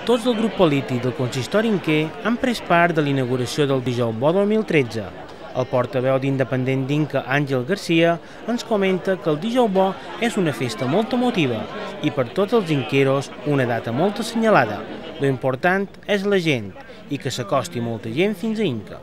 Tots del grup polític del consistori Inquer han pres part de l'inauguració del dijous bo 2013. El portaveu d'Independent d'Inca, Àngel Garcia, ens comenta que el dijous bo és una festa molt emotiva i per tots els inqueros una data molt assenyalada. Lo important és la gent i que s'acosti molta gent fins a Inca.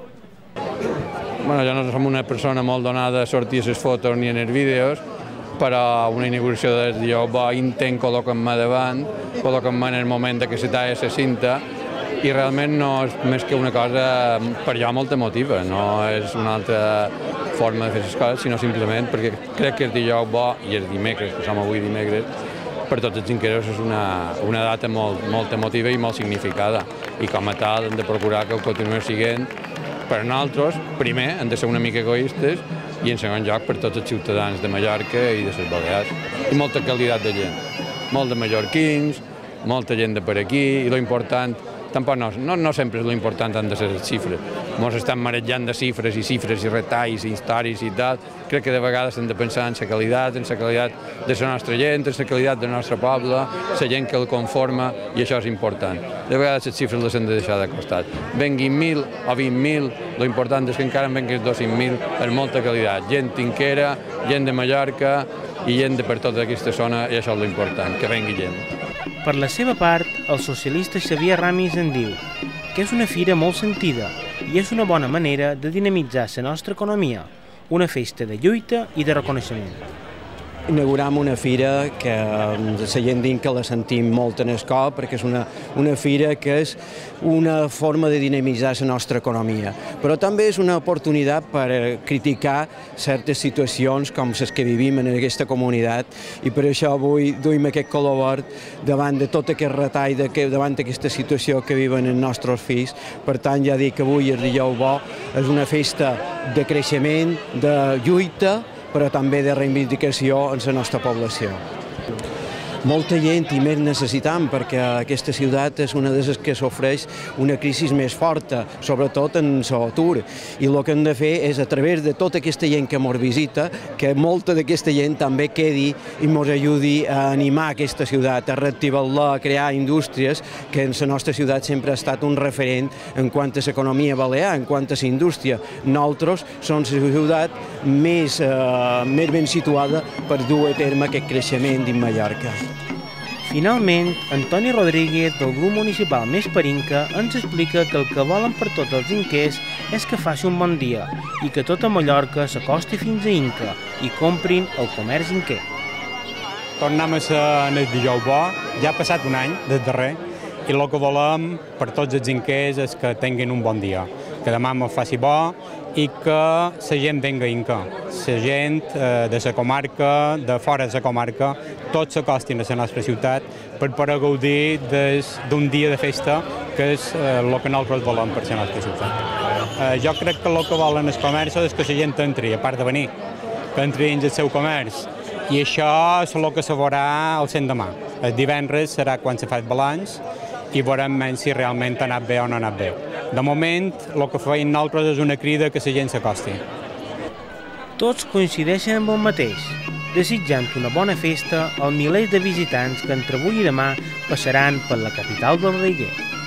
Bueno, jo no som una persona molt donada a sortir a les fotos ni en els vídeos, però una inauguració del dijous bo intent col·locar-me davant, col·locar-me en el moment que se talla la cinta, i realment no és més que una cosa per jo molt emotiva, no és una altra forma de fer les coses, sinó simplement perquè crec que el dijous bo i el dimecres, que som avui dimecres, per tots els inqueros és una data molt emotiva i molt significada, i com a tal hem de procurar que ho continuï sent. Per nosaltres, primer, hem de ser una mica egoistes i en segon lloc per tots els ciutadans de Mallorca i de les Balears. I molta qualitat de gent, molt de mallorquins, molta gent de per aquí, i l'important tampoc no sempre és l'important han de ser les xifres. Ens estan marejant de xifres i retalls i històries i tal. Crec que de vegades hem de pensar en la qualitat de la nostra gent, en la qualitat del nostre poble, la gent que el conforma, i això és important. De vegades les xifres les hem de deixar de costat. Venguin 1.000 o 20.000, l'important és que encara en venguin 200.000 amb molta qualitat. Gent inquera, gent de Mallorca i gent de per tota aquesta zona, i això és l'important, que vengui gent. Per la seva part, el socialista Xavier Ramis en diu que és una fira molt sentida i és una bona manera de dinamitzar la nostra economia, una festa de lluita i de reconeixement. Inauguram una fira que la gent d'Inca la sentim molt en el cor, perquè és una fira que és una forma de dinamitzar la nostra economia, però també és una oportunitat per criticar certes situacions com les que vivim en aquesta comunitat, i per això avui duim aquest color verd davant de tot aquest retall, davant d'aquesta situació que viuen els nostres fills. Per tant, ja dic que avui el dijous bo és una festa de creixement, de lluita, però també de reivindicació en la nostra població. Molta gent i més necessitam, perquè aquesta ciutat és una de les que sofreix una crisi més forta, sobretot en l'atur. I el que hem de fer és, a través de tota aquesta gent que ens visita, que molta d'aquesta gent també quedi i ens ajudi a animar aquesta ciutat, a reactivar-la, a crear indústries, que en la nostra ciutat sempre ha estat un referent en quant a l'economia balear, en quant a la indústria. Nosaltres som la ciutat més ben situada per dur a terme aquest creixement dins Mallorca. Finalment, Antoni Rodríguez, del grup municipal Més per Inca, ens explica que el que volen per tots els inquers és que faci un bon dia i que tota Mallorca s'acosti fins a Inca i comprin el comerç inquer. Tornem a ser en el dijous bo, ja ha passat un any des darrer, i el que volem per tots els inquers és que tinguin un bon dia, que demà ens faci bo i que la gent venga a Inca. La gent de la comarca, de fora de la comarca, tots s'acostin a la nostra ciutat per poder gaudir d'un dia de festa, que és el que nosaltres volem per la nostra ciutat. Jo crec que el que volen els comerços és que la gent entri, a part de venir, que entri dins el seu comerç. I això és el que se veurà el demà. El divendres serà quan se fa el balanç i veurem si realment ha anat bé o no ha anat bé. De moment, el que feim nosaltres és una crida que la gent s'acosti. Tots coincideixen amb el mateix, desitjant una bona festa als milers de visitants que entre avui i demà passaran per la capital del Reguer.